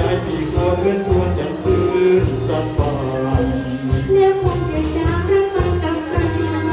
พี่กลัวเหมือนทวนอย่างปืนสัตว์ป่าแล้วคงจะจากรักมันกับกัน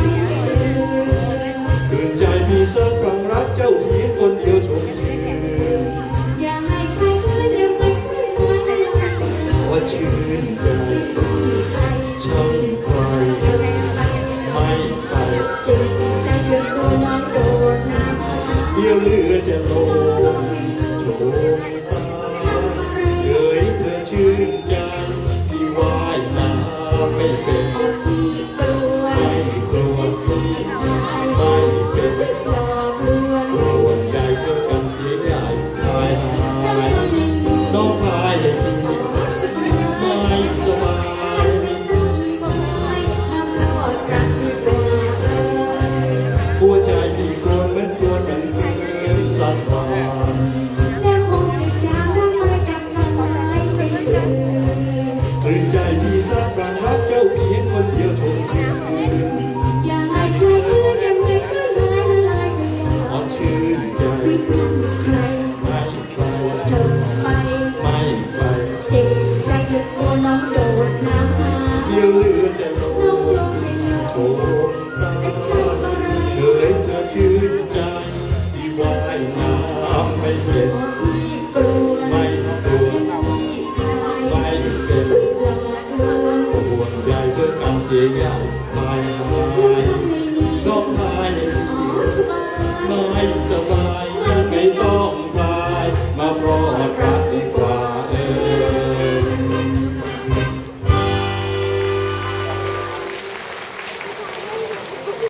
คืนใจพี่สักครั้งรักเจ้าเพียงคนเดียวชมชื่นอย่าให้ใครเคยเดียวไปว่าชื่นใจช่างใครไม่ไปจิตใจเดือดร้อนโดนน้ำเดี๋ยวเรือจะลงโจมตาเอ่ยเธอชื่นใจที่ว่ายน้ำไม่เป็นไม่กลัวไม่เป็นกลัวใจเธอกันเสียใหญ่หายต้องพายให้ดีไม่สบายหัวใจพี่กลัวเหมือนตัวหนึ่งสั่นหวั่นแล้วคงจะจากรักมันกับกันคืนใจพี่สักครั้งรักเจ้าเพียงคนเดียวชมชื่นอย่าให้ใครเคยยังไม่เคยละลายอ่อนชื่นใจไม่ใครไม่ไปเธอไปไม่ไปจิตใจเดือดร้อนน้องโดดน้ำเดี๋ยวเรือจะลงน้องลงในน้ำโฉมตาเฉยเธอชื่นใจที่ว่ายน้ำไม่เป็น